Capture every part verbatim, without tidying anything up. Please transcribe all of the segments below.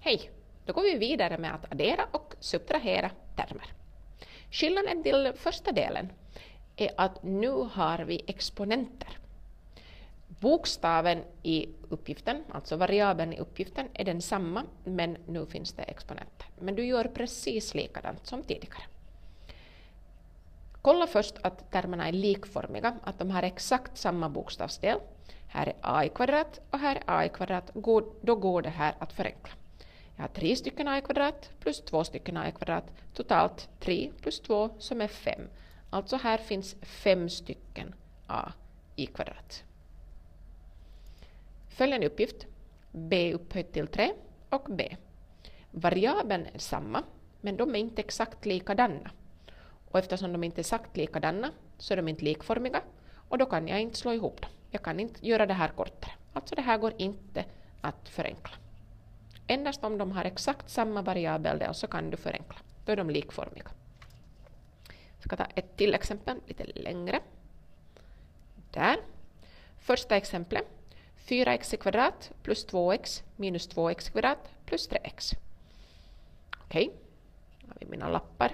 Hej! Då går vi vidare med att addera och subtrahera termer. Skillnaden till första delen är att nu har vi exponenter. Bokstaven i uppgiften, alltså variabeln i uppgiften, är densamma, men nu finns det exponenter. Men du gör precis likadant som tidigare. Kolla först att termerna är likformiga, att de har exakt samma bokstavsdel. Här är a i kvadrat och här är a i kvadrat. Då går det här att förenkla. Jag har tre stycken a i kvadrat plus två stycken a i kvadrat. Totalt tre plus två som är fem. Alltså här finns fem stycken a i kvadrat. Följande uppgift. B upphöjt till tre och b. Variabeln är samma, men de är inte exakt likadana. Och eftersom de inte är exakt likadana så är de inte likformiga. Och då kan jag inte slå ihop dem. Jag kan inte göra det här kortare. Alltså det här går inte att förenkla. Endast om de har exakt samma variabel så kan du förenkla. Då är de likformiga. Jag ska ta ett till exempel lite längre. Där. Första exemplet. fyra x i kvadrat plus två x minus två x i kvadrat plus tre x. Okej. Okay. Då har vi mina lappar.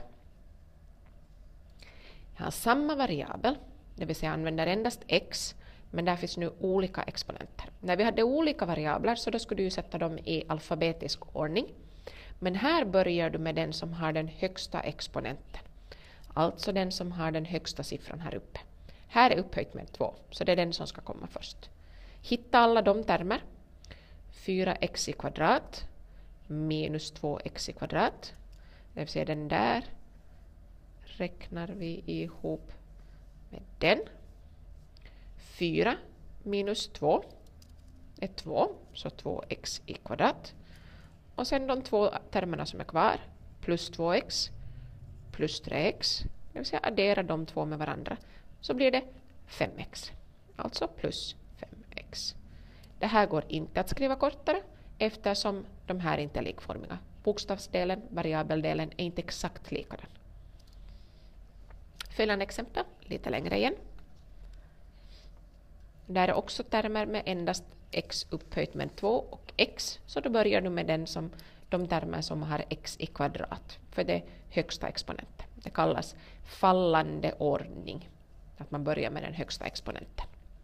Jag har samma variabel. Det vill säga jag använder endast x. Men där finns nu olika exponenter. När vi hade olika variabler så då skulle du sätta dem i alfabetisk ordning. Men här börjar du med den som har den högsta exponenten. Alltså den som har den högsta siffran här uppe. Här är upphöjt med två, så det är den som ska komma först. Hitta alla de termer. fyra x i kvadrat minus två x i kvadrat. Det vill säga den där räknar vi ihop med den. fyra minus två är två, så två x i kvadrat. Och sen de två termerna som är kvar, plus två x plus tre x. Det vill säga addera de två med varandra. Så blir det fem x. Alltså plus fem x. Det här går inte att skriva kortare eftersom de här inte är likformiga. Bokstavsdelen, variabeldelen är inte exakt likadan. Följande exempel, lite längre igen. Där är också termer med endast x upphöjt med två och x. Så då börjar du med den som, de termer som har x i kvadrat. För det är högsta exponenten. Det kallas fallande ordning. Att man börjar med den högsta exponenten.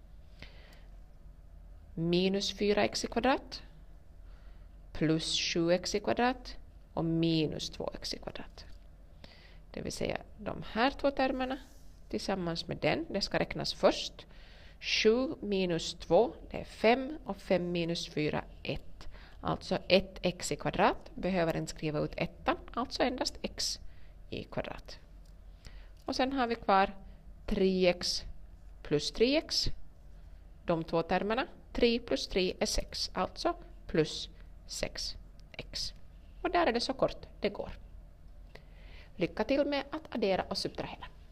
Minus fyra x i kvadrat. Plus sju x i kvadrat. Och minus två x i kvadrat. Det vill säga de här två termerna tillsammans med den. Det ska räknas först. sju minus två, det är fem och fem minus fyra, ett. Alltså ett x i kvadrat behöver en skriva ut ettan, alltså endast x i kvadrat. Och sen har vi kvar tre x plus tre x. De två termerna, tre plus tre är sex, alltså plus sex x. Och där är det så kort det går. Lycka till med att addera och subtrahera.